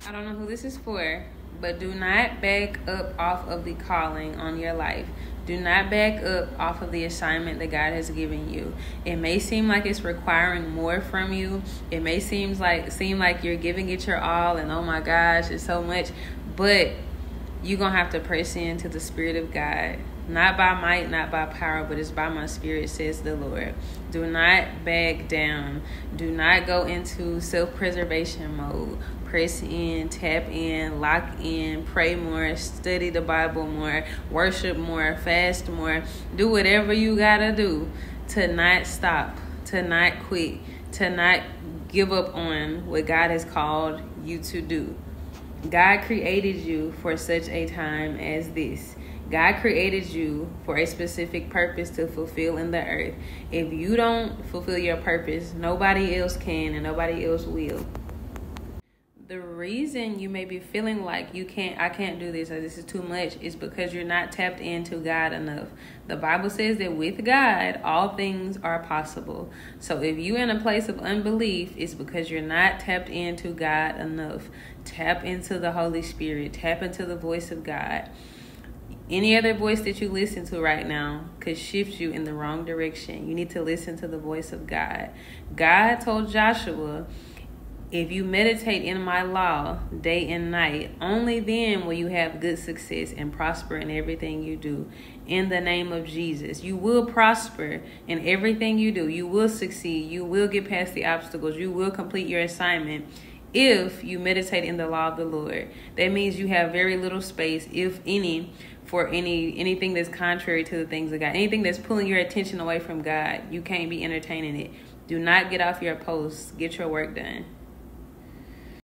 I don't know who this is for, but do not back up off of the calling on your life. Do not back up off of the assignment that God has given you. It may seem like it's requiring more from you. It may seem like you're giving it your all and oh my gosh, it's so much. But you're going to have to press into the Spirit of God. Not by might, not by power, but it's by my Spirit, says the Lord. Do not back down. Do not go into self-preservation mode. Press in, tap in, lock in, pray more, study the Bible more, worship more, fast more. Do whatever you got to do to not stop, to not quit, to not give up on what God has called you to do. God created you for such a time as this. God created you for a specific purpose to fulfill in the earth. If you don't fulfill your purpose, nobody else can and nobody else will. The reason you may be feeling like I can't do this or this is too much is because you're not tapped into God enough. The Bible says that with God, all things are possible. So if you're in a place of unbelief, it's because you're not tapped into God enough. Tap into the Holy Spirit. Tap into the voice of God. Any other voice that you listen to right now could shift you in the wrong direction. You need to listen to the voice of God. God told Joshua, if you meditate in my law day and night, only then will you have good success and prosper in everything you do. In the name of Jesus, you will prosper in everything you do. You will succeed. You will get past the obstacles. You will complete your assignment if you meditate in the law of the Lord. That means you have very little space, if any, for anything that's contrary to the things of God. Anything that's pulling your attention away from God, you can't be entertaining it. Do not get off your post. Get your work done.